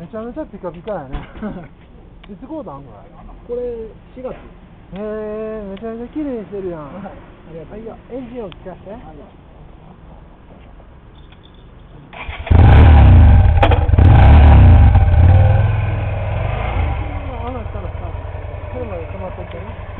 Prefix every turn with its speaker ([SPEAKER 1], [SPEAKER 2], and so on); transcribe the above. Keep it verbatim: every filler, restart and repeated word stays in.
[SPEAKER 1] めちゃめちゃピカピカやね。いつこうだんこれ。
[SPEAKER 2] これしがつ。
[SPEAKER 1] へえ、めちゃめちゃ綺麗にしてるやん。
[SPEAKER 2] はい、ありがとう。
[SPEAKER 1] いや、エンジンを聞かせて。はい。あなたのスタート。それまで止まっとってね。